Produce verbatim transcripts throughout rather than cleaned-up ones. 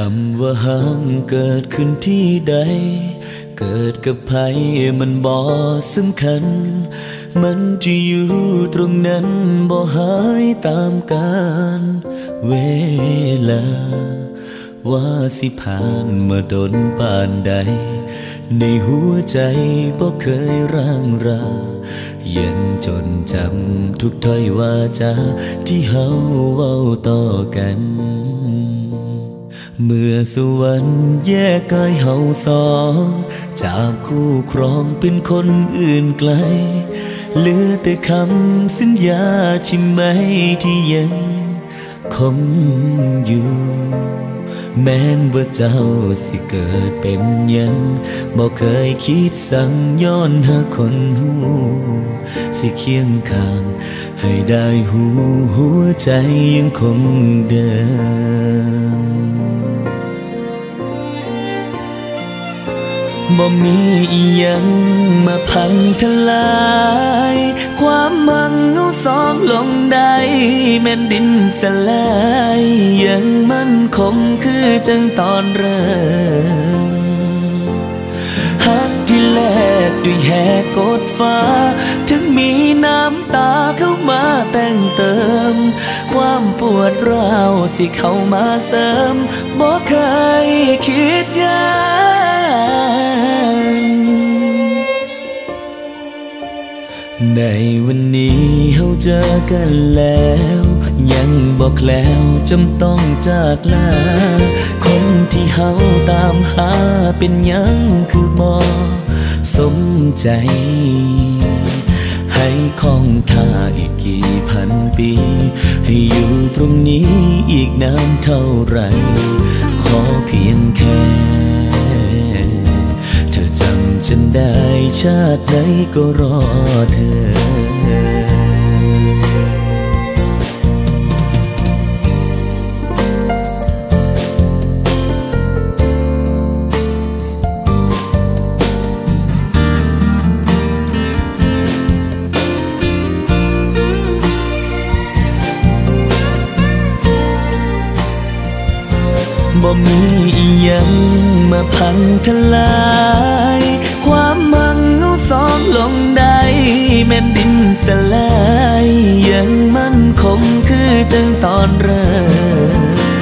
ำว่าห่างเกิดขึ้นที่ใดเกิดกับใครมันบ่สำคัญมันจะอยู่ตรงนั้นบ่หายตามกาลเวลาว่าสิผ่านมาดนปานใดในหัวใจบ่เคยร่างรายังจดจำทุกถ้อยวาจาที่เฮาเว้าต่อกันเมื่อสวรรค์แยกกายเฮาสองจากคู่ครองเป็นคนอื่นไกลเหลือแต่คำสัญญาใช่ไหมที่ยังคงอยู่แม้นว่าเจ้าสิเกิดเป็นยังบ่เคยคิดสั่งย้อนหาคนหูสิเคียงข้างให้ได้หูหัวใจยังคงเดิมบ่มีอีหยังมาพังทลายความมั่งเอาสองลงได้แม่นดินสลายยังมั่นคงคือจังตอนเริ่มฮักที่แลกด้วยแหกกดฟ้าถึงมีน้ำตาเข้ามาแต่งเติมความปวดร้าวสิเข้ามาเสริมบ่เคยคิดยานในวันนี้เฮาเจอกันแล้วยังบอกแล้วจำต้องจากลาคนที่เฮาตามหาเป็นยังคือบ่สมใจให้คงท่าอีกกี่พันปีให้อยู่ตรงนี้อีกนานเท่าไรขอเพียงแค่เธอจำฉันได้ชาติไหนก็รอเธอบ่มีอีหยังมาพังทลายความมั่งเอาสองลงได้แม่นดินสลายยังมั่นคงคือจังตอนเริ่ม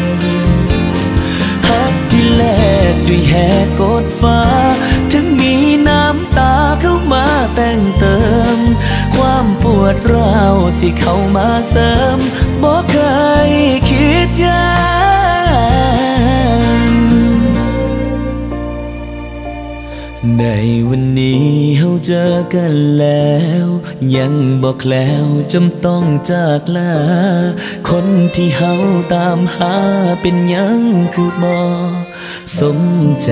ฮักที่แลกด้วยแหกกดฟ้าถึงมีน้ำตาเข้ามาแต่งเติมความปวดร้าวสิเข้ามาเสริมบ่เคยคิดยานในวันนี้เฮาเจอกันแล้วยังบอกแล้วจำต้องจากลาคนที่เฮาตามหาเป็นยังคือบ่สมใจ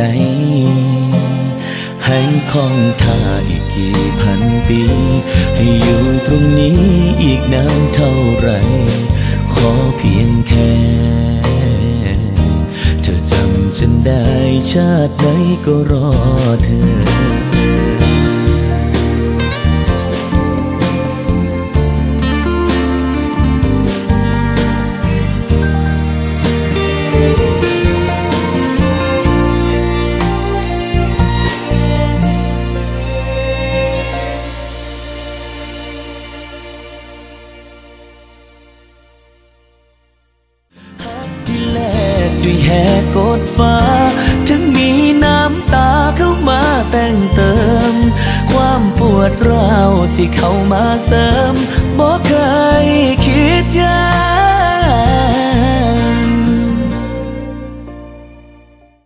ให้คงท่าอีกกี่พันปีให้อยู่ตรงนี้อีกนานเท่าไรขอเพียงแค่เธอจำฉันได้ชาติไหนก็รอเธอด้วยแหกกดฟ้าถึงมีน้ำตาเข้ามาแต่งเติมความปวดร้าวสิเข้ามาเสริมบ่